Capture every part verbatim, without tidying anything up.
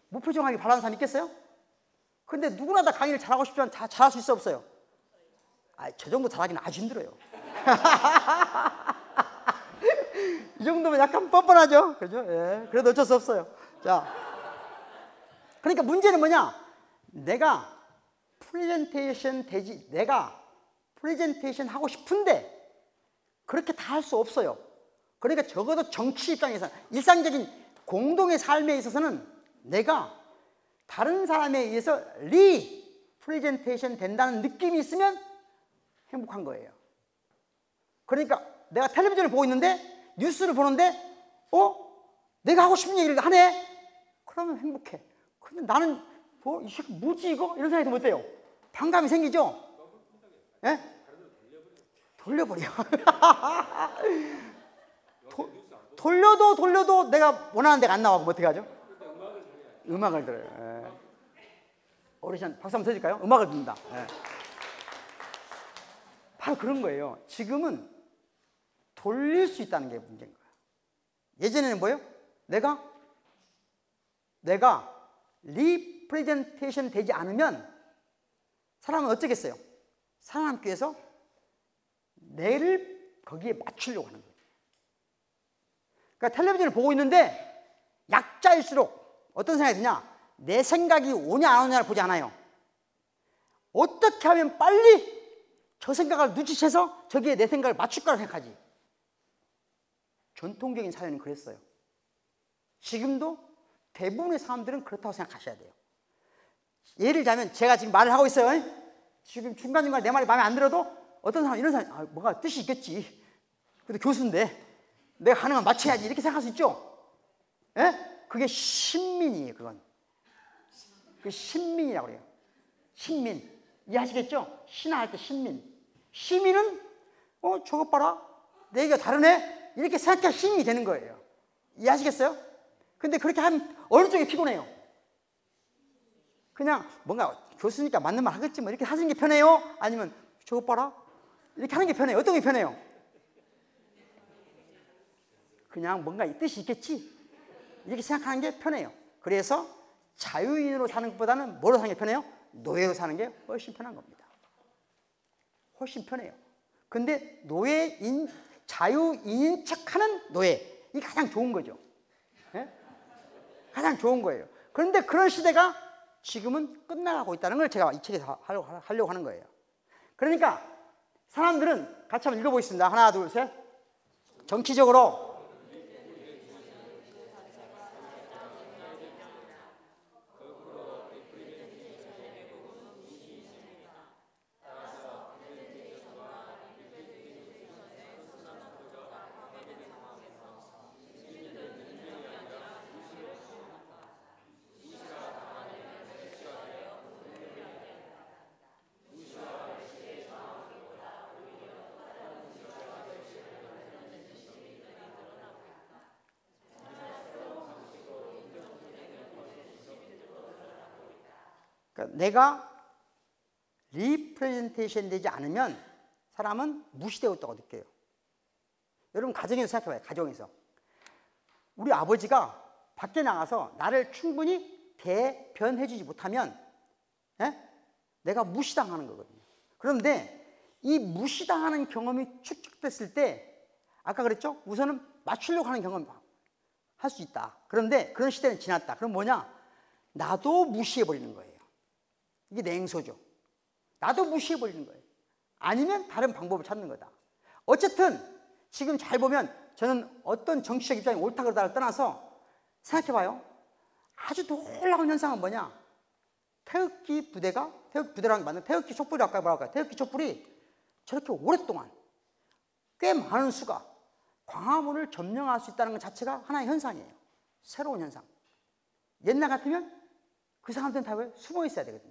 무표정하게 바라는 사람 있겠어요? 근데 누구나 다 강의를 잘하고 싶지만 다 잘할 수 있어 없어요? 아, 저 정도 잘하기는 아주 힘들어요. 이 정도면 약간 뻔뻔하죠? 그죠? 예. 그래도 어쩔 수 없어요. 자. 그러니까 문제는 뭐냐? 내가 프레젠테이션 되지, 내가 프레젠테이션 하고 싶은데 그렇게 다 할 수 없어요. 그러니까 적어도 정치 입장에서 일상적인 공동의 삶에 있어서는 내가 다른 사람에 의해서 리 프레젠테이션 된다는 느낌이 있으면 행복한 거예요. 그러니까 내가 텔레비전을 보고 있는데 뉴스를 보는데 어? 내가 하고 싶은 얘기를 하네? 그러면 행복해. 근데 나는 뭐, 이 새끼 뭐지 이거? 이런 생각이 못 돼요. 반감이 생기죠? 예? 돌려버려. 도, 돌려도 돌려도 내가 원하는 데가 안 나와고 어떻게 하죠? 음악을 들어요. 예. 어르신 박수 한번 쳐줄까요? 음악을 듣는다. 예. 바로 그런 거예요. 지금은 돌릴 수 있다는 게 문제인 거예요. 예전에는 뭐예요? 내가 내가 리프레젠테이션 되지 않으면 사람은 어쩌겠어요? 사람께서 내를 거기에 맞추려고 하는 거예요. 그러니까 텔레비전을 보고 있는데 약자일수록 어떤 생각이 드냐? 내 생각이 오냐 안 오냐를 보지 않아요. 어떻게 하면 빨리 저 생각을 눈치채서 저기에 내 생각을 맞출까를 생각하지. 전통적인 사회는 그랬어요. 지금도 대부분의 사람들은 그렇다고 생각하셔야 돼요. 예를 들자면 제가 지금 말을 하고 있어요. 지금 중간중간 내 말이 마음에 안 들어도 어떤 사람, 이런 사람이 아, 뭐가 뜻이 있겠지. 그래도 교수인데 내가 하는 건 맞춰야지 이렇게 생각할 수 있죠. 예? 그게 신민이에요. 그건 그 신민이라고 그래요. 신민 이해하시겠죠? 신화할 때 신민. 시민은 어 저것 봐라 내 얘기가 다르네 이렇게 생각할 시민이 되는 거예요. 이해하시겠어요? 근데 그렇게 하면 어느 쪽이 피곤해요? 그냥 뭔가 교수니까 맞는 말 하겠지 뭐 이렇게 하시는 게 편해요? 아니면 저것 봐라 이렇게 하는 게 편해요? 어떤 게 편해요? 그냥 뭔가 뜻이 있겠지 이렇게 생각하는 게 편해요. 그래서 자유인으로 사는 것보다는 뭐로 사는 게 편해요? 노예로 사는 게 훨씬 편한 겁니다. 훨씬 편해요. 근데 노예인, 자유인인 척하는 노예, 이게 가장 좋은 거죠. 예? 가장 좋은 거예요. 그런데 그런 시대가 지금은 끝나가고 있다는 걸 제가 이 책에서 하려고, 하려고 하는 거예요. 그러니까 사람들은 같이 한번 읽어보겠습니다. 하나, 둘, 셋. 정치적으로 그러니까 내가 리프레젠테이션 되지 않으면 사람은 무시되고 있다고 느껴요. 여러분 가정에서 생각해봐요. 가정에서 우리 아버지가 밖에 나가서 나를 충분히 대변해주지 못하면 에? 내가 무시당하는 거거든요. 그런데 이 무시당하는 경험이 축적됐을 때 아까 그랬죠? 우선은 맞추려고 하는 경험 할 수 있다. 그런데 그런 시대는 지났다. 그럼 뭐냐? 나도 무시해버리는 거예요. 이게 냉소죠. 나도 무시해버리는 거예요. 아니면 다른 방법을 찾는 거다. 어쨌든 지금 잘 보면 저는 어떤 정치적 입장이 옳다 그러다를 떠나서 생각해봐요. 아주 놀라운 현상은 뭐냐? 태극기 부대가, 태극기 부대라는 게 맞는 태극기 촛불이 아까 뭐라고 할까요? 태극기 촛불이 저렇게 오랫동안 꽤 많은 수가 광화문을 점령할 수 있다는 것 자체가 하나의 현상이에요. 새로운 현상. 옛날 같으면 그 사람들은 다 왜? 숨어 있어야 되거든요.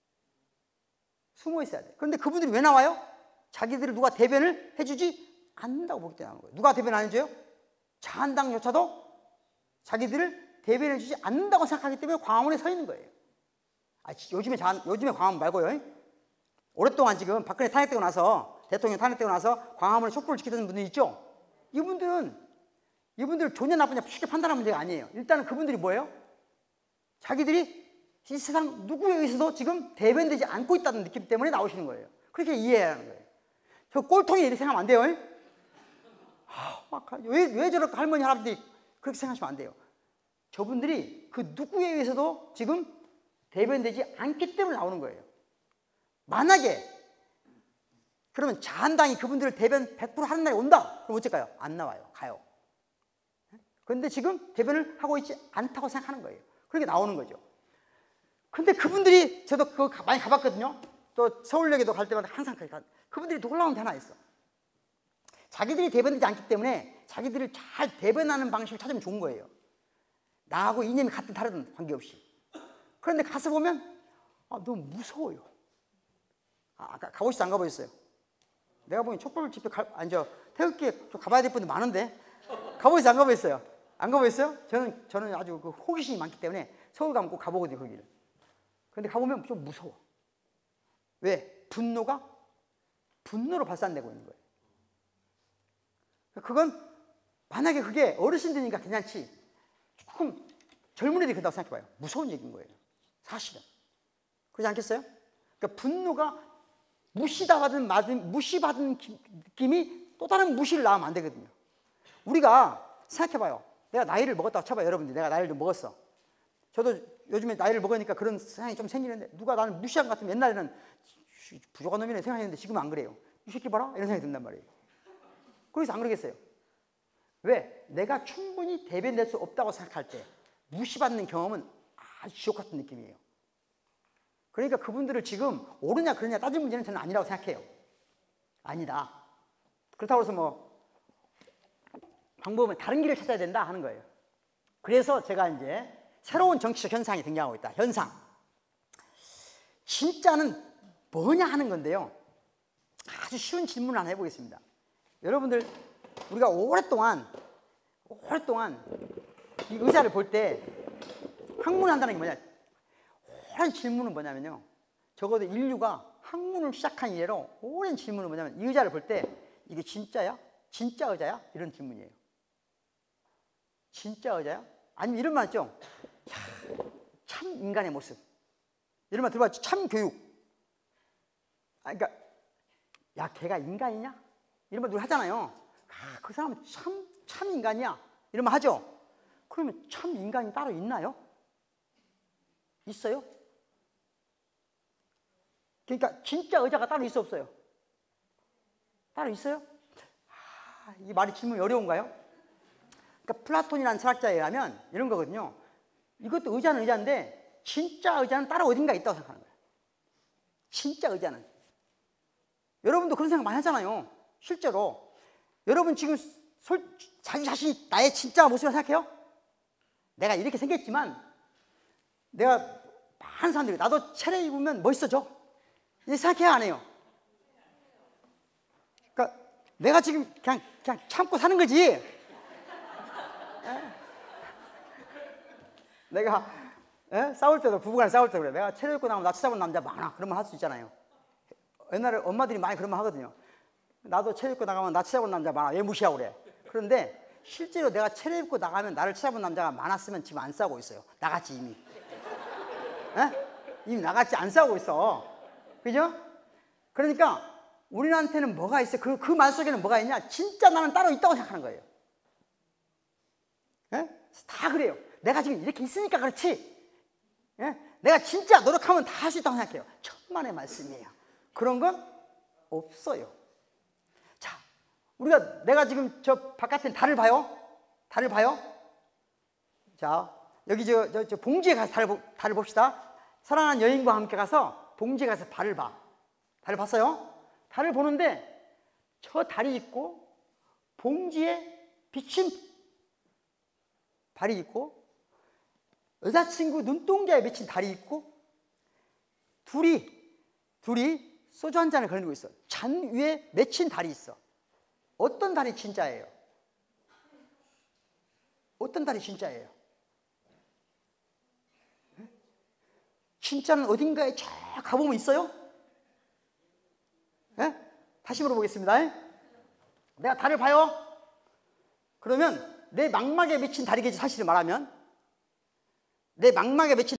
숨어 있어야 돼. 그런데 그분들이 왜 나와요? 자기들을 누가 대변을 해주지 않는다고 보기 때문에 나오는 거예요. 누가 대변 안 해줘요? 자한당조차도 자기들을 대변해 주지 않는다고 생각하기 때문에 광화문에 서 있는 거예요. 아, 요즘에 자한, 요즘에 광화문 말고요. 오랫동안 지금 박근혜 탄핵되고 나서, 대통령 탄핵되고 나서 광화문에 촛불을 지키던 분들 있죠? 이분들은, 이분들 좋냐 나쁘냐 쉽게 판단하는 문제가 아니에요. 일단은 그분들이 뭐예요? 자기들이 이 세상 누구에 의해서도 지금 대변되지 않고 있다는 느낌 때문에 나오시는 거예요. 그렇게 이해해야 하는 거예요. 저 꼴통이 이렇게 생각하면 안 돼요. 아, 막, 왜, 왜 저렇게 할머니, 할아버지들이 그렇게 생각하시면 안 돼요. 저분들이 그 누구에 의해서도 지금 대변되지 않기 때문에 나오는 거예요. 만약에 그러면 자한당이 그분들을 대변 백 퍼센트 하는 날이 온다. 그럼 어쩔까요? 안 나와요. 가요. 그런데 지금 대변을 하고 있지 않다고 생각하는 거예요. 그렇게 나오는 거죠. 근데 그분들이, 저도 그거 많이 가봤거든요. 또 서울역에도 갈 때마다 항상 그분들이 놀라운 게 하나 있어. 자기들이 대변되지 않기 때문에 자기들을 잘 대변하는 방식을 찾으면 좋은 거예요. 나하고 이념이 같든 다르든 관계없이. 그런데 가서 보면 아, 너무 무서워요. 아, 아까 가보시죠? 안 가보셨어요? 내가 보기엔 촛불 집회 가, 아니 저 태극기에 좀 가봐야 될 분들 많은데 가보셨어요? 안 가보셨어요? 안 가보셨어요? 저는 저는 아주 그 호기심이 많기 때문에 서울 가면 꼭 가보거든요, 거기를. 그런데 가보면 좀 무서워. 왜? 분노가 분노로 발산되고 있는 거예요. 그건 만약에 그게 어르신들이니까 괜찮지, 조금 젊은이들이 그렇다고 생각해봐요. 무서운 얘기인 거예요, 사실은. 그렇지 않겠어요? 그러니까 분노가 무시받은, 무시받은 느낌이 또 다른 무시를 낳으면 안 되거든요. 우리가 생각해봐요. 내가 나이를 먹었다고 쳐봐요, 여러분들. 내가 나이를 좀 먹었어. 저도 요즘에 나이를 먹으니까 그런 생각이 좀 생기는데, 누가 나를 무시한 것 같으면 옛날에는 부족한 놈이네 생각했는데 지금은 안 그래요. 이 새끼 봐라? 이런 생각이 든단 말이에요. 그래서 안 그러겠어요. 왜? 내가 충분히 대변될 수 없다고 생각할 때 무시받는 경험은 아주 지옥 같은 느낌이에요. 그러니까 그분들을 지금 옳으냐 그러냐 따질 문제는 저는 아니라고 생각해요. 아니다. 그렇다고 해서 뭐 방법은 다른 길을 찾아야 된다 하는 거예요. 그래서 제가 이제 새로운 정치적 현상이 등장하고 있다. 현상. 진짜는 뭐냐 하는 건데요. 아주 쉬운 질문을 하나 해보겠습니다. 여러분들, 우리가 오랫동안 오랫동안 이 의자를 볼 때 학문한다는 게 뭐냐, 오랜 질문은 뭐냐면요, 적어도 인류가 학문을 시작한 이래로 오랜 질문은 뭐냐면, 이 의자를 볼 때 이게 진짜야? 진짜 의자야? 이런 질문이에요. 진짜 의자야? 아니면 이런 말 있죠? 야, 참 인간의 모습. 이런 말 들어봤죠? 참 교육. 아, 그러니까 야, 걔가 인간이냐? 이런 말 누가 하잖아요. 아, 그 사람은 참, 참 인간이야. 이런 말 하죠? 그러면 참 인간이 따로 있나요? 있어요? 그러니까 진짜 의자가 따로 있어 없어요? 따로 있어요? 아, 이 말이 질문이 어려운가요? 그러니까 플라톤이라는 철학자에 의하면 이런 거거든요. 이것도 의자는 의자인데 진짜 의자는 따로 어딘가 있다고 생각하는 거예요. 진짜 의자는. 여러분도 그런 생각 많이 하잖아요. 실제로. 여러분 지금 솔, 자기 자신이 나의 진짜 모습을 생각해요? 내가 이렇게 생겼지만 내가 많은 사람들이 나도 차려입으면 멋있어져. 이렇게 생각해야 안 해요? 그러니까 내가 지금 그냥, 그냥 참고 사는 거지. 내가 에? 싸울 때도, 부부간에 싸울 때 그래. 내가 차려입고 나면 나 찾아본 남자 많아. 그런 말 할 수 있잖아요. 옛날에 엄마들이 많이 그런 말 하거든요. 나도 차려입고 나가면 나 찾아본 남자 많아. 왜 무시하고 그래? 그런데 실제로 내가 차려입고 나가면 나를 찾아본 남자가 많았으면 지금 안 싸우고 있어요. 나갔지 이미. 에? 이미 나갔지, 안 싸우고 있어. 그죠? 그러니까 우리한테는 뭐가 있어요? 그, 그 말 속에는 뭐가 있냐? 진짜 나는 따로 있다고 생각하는 거예요. 에? 다 그래요. 내가 지금 이렇게 있으니까 그렇지. 에? 내가 진짜 노력하면 다 할 수 있다고 생각해요. 천만의 말씀이에요. 그런 건 없어요. 자, 우리가 내가 지금 저 바깥에 달을 봐요. 달을 봐요. 자, 여기 저, 저, 저 봉지에 가서 달을, 달을 봅시다. 사랑하는 여인과 함께 가서 봉지에 가서 달을 봐. 달을 봤어요? 달을 보는데 저 달이 있고 봉지에 비친 달이 있고 여자친구 눈동자에 맺힌 달이 있고 둘이 둘이 소주 한 잔을 거느리고 있어. 잔 위에 맺힌 달이 있어. 어떤 달이 진짜예요? 어떤 달이 진짜예요? 진짜는 어딘가에 저 가보면 있어요? 네? 다시 물어보겠습니다. 내가 달을 봐요. 그러면 내 망막에 맺힌 달이겠지, 사실을 말하면. 내 망막에 맺힌